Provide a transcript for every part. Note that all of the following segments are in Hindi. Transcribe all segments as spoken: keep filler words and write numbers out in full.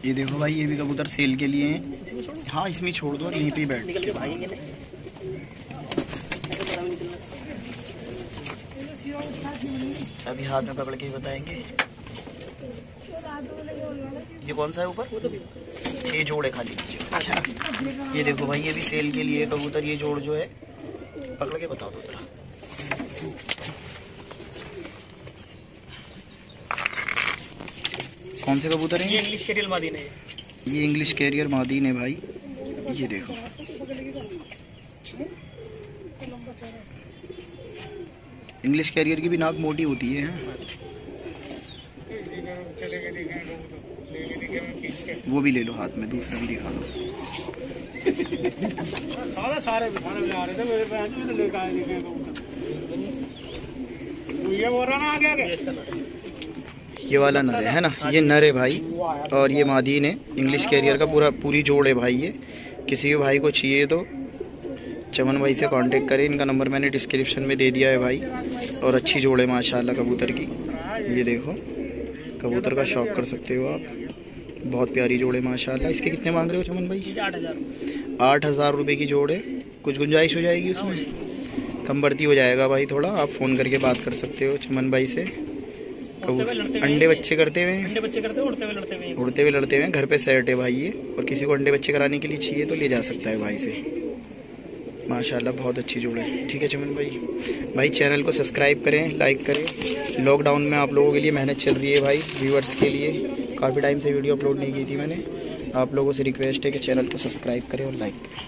ये देखो भाई, ये भी कबूतर सेल के लिए हैं। हाँ, इसमें छोड़ दो और यहीं पे बैठ के भाई। अभी हाथ में पकड़ के ही बताएंगे। ये कौन सा है ऊपर? ये जोड़ है खाली नीचे। ये देखो भाई, ये भी सेल के लिए कबूतर। ये जोड़ जो है, पकड़ के बताओ दो जरा। कौन से कबूतर हैं? ये इंग्लिश कैरियर मादीन है। ये इंग्लिश कैरियर मादीन है भाई। ये देखो, इंग्लिश कैरियर की भी नाक मोटी होती है। वो भी ले लो हाथ में, दूसरा भी दिखा दो। सारे सारे आ रहे थे मेरे पास, मैंने लेकर आए ये बोल रहा ना आगे। ये वाला नर है ना, ये नर है भाई, और ये मादीन है। इंग्लिश कैरियर का पूरा पूरी जोड़ है भाई। ये किसी भी भाई को चाहिए तो चमन भाई से कांटेक्ट करें। इनका नंबर मैंने डिस्क्रिप्शन में दे दिया है भाई। और अच्छी जोड़ है माशाल्लाह कबूतर की। ये देखो, कबूतर का शौक कर सकते हो आप। बहुत प्यारी जोड़ है माशाल्लाह। इसके कितने मांग रहे हो चमन भाई? आठ हज़ार आठ हज़ार रुपये की जोड़ है। कुछ गुंजाइश हो जाएगी उसमें, कम बढ़ती हो जाएगा भाई थोड़ा। आप फ़ोन करके बात कर सकते हो चमन भाई से। अंडे बच्चे करते हुए अंडे बच्चे करते हैं, उड़ते हुए लड़ते हुए उड़ते हुए लड़ते हुए घर पे सेट है भाई ये। और किसी को अंडे बच्चे कराने के लिए चाहिए तो ले जा सकता है भाई से। माशाल्लाह बहुत अच्छी जोड़ है। ठीक है चमन भाई। भाई चैनल को सब्सक्राइब करें, लाइक करें। लॉकडाउन में आप लोगों के लिए मेहनत चल रही है भाई, व्यूअर्स के लिए। काफ़ी टाइम से वीडियो अपलोड नहीं की थी मैंने। आप लोगों से रिक्वेस्ट है कि चैनल को सब्सक्राइब करें और लाइक करें।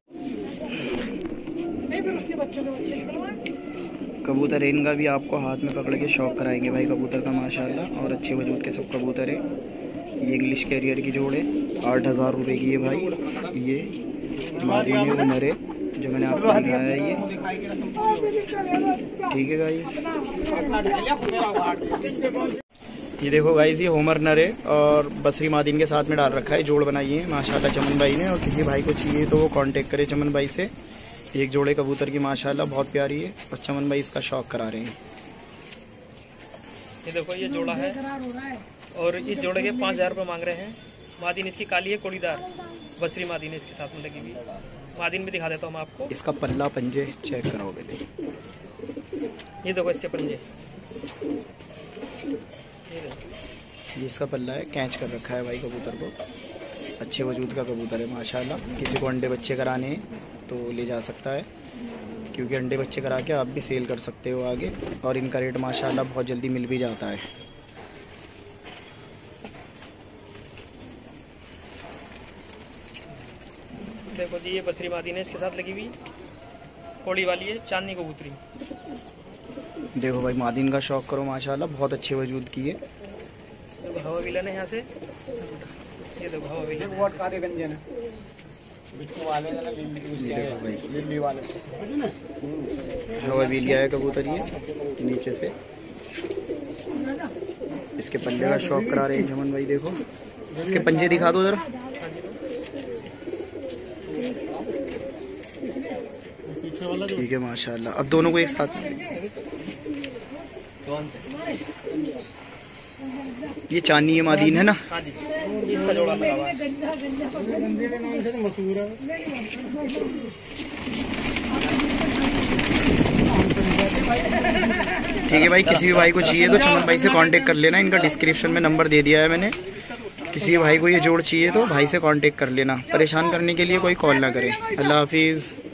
कबूतर इनका भी आपको हाथ में पकड़ के शौक कराएंगे भाई कबूतर का माशाल्लाह। और अच्छे वजूद के सब कबूतर है। ये इंग्लिश कैरियर की जोड़ है, आठ हज़ार रुपये की है भाई। ये मादी में वो नरे जो मैंने आपको दिखाया है ये। ठीक है गाइस, ये देखो गाइस, ये होमर नर है और बसरी मादीन के साथ में डाल रखा है। जोड़ बनाई है माशाल्लाह चमन भाई ने। और किसी भाई को चाहिए तो वो कांटेक्ट करे चमन भाई से। एक जोड़े कबूतर की माशाल्लाह बहुत प्यारी है और चमन भाई इसका शौक करा रहे हैं। ये देखो, ये जोड़ा है और इस जोड़े के पाँच हज़ार रुपये मांग रहे हैं। मादीन इसकी काली है, कोड़ीदार बसरी मादीन है इसके साथ में लगी हुई। मादीन भी दिखा देता हूँ मैं आपको। इसका पल्ला पंजे चेक कराओ पहले। ये देखो इसके पंजे, ये इसका पल्ला है, कैच कर रखा है भाई कबूतर को। अच्छे वजूद का कबूतर है माशाल्लाह। किसी को अंडे बच्चे कराने हैं तो ले जा सकता है, क्योंकि अंडे बच्चे करा के आप भी सेल कर सकते हो आगे। और इनका रेट माशाल्लाह बहुत जल्दी मिल भी जाता है। देखो जी, ये बसरी मादीन है इसके साथ लगी हुई, कोड़ी वाली है, चांदनी कबूतरी। देखो भाई, मादीन का शौक करो माशाल्लाह, बहुत अच्छे वजूद की है। देखो हवा विलन है यहाँ से। ये देखो हवा विलन, देखो भाई हवा भी लिया है कबूतर ये नीचे से। इसके पल्ले का शौक करा रहे हैं जमन भाई। देखो इसके पंजे दिखा दो जरा। ठीक है माशाल्लाह। अब दोनों को एक साथ, ये चांदनी है मादीन है ना? हाँ जी, इसका जोड़ा लगा हुआ है। ठीक है भाई, किसी भी भाई को चाहिए तो चमन भाई से कांटेक्ट कर लेना। इनका डिस्क्रिप्शन में नंबर दे दिया है मैंने। किसी भी भाई को ये जोड़ चाहिए तो भाई से कांटेक्ट कर लेना। परेशान करने के लिए कोई कॉल ना करे। अल्लाह हाफिज़।